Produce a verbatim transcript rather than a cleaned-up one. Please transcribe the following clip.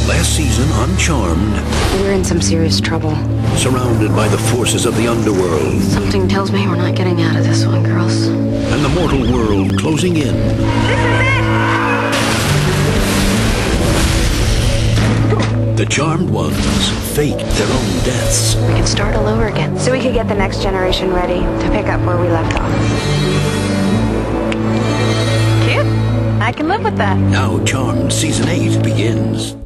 Last season on Charmed, we're in some serious trouble. Surrounded by the forces of the underworld. Something tells me we're not getting out of this one, girls. And the mortal world closing in. This is it! The Charmed ones faked their own deaths. We could start all over again. So we could get the next generation ready to pick up where we left off. Cute. I can live with that. Now Charmed Season eight begins.